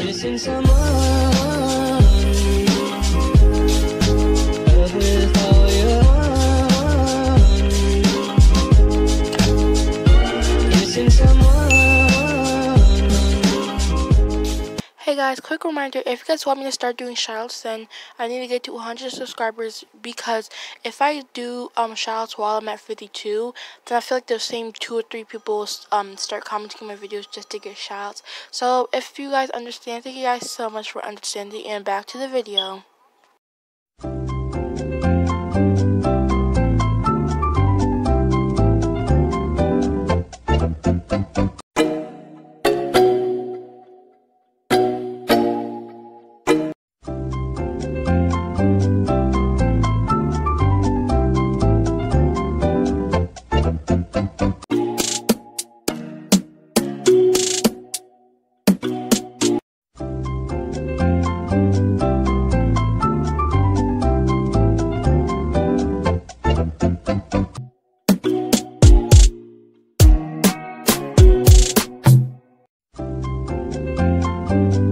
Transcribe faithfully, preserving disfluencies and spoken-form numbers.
missing someone. Love with all your heart. Missing someone. Hey guys, quick reminder, if you guys want me to start doing shoutouts, then I need to get to one hundred subscribers, because if I do um shoutouts while I'm at fifty-two, then I feel like the same two or three people um start commenting my videos just to get shoutouts. So if you guys understand, thank you guys so much for understanding, and back to the video. Thank you.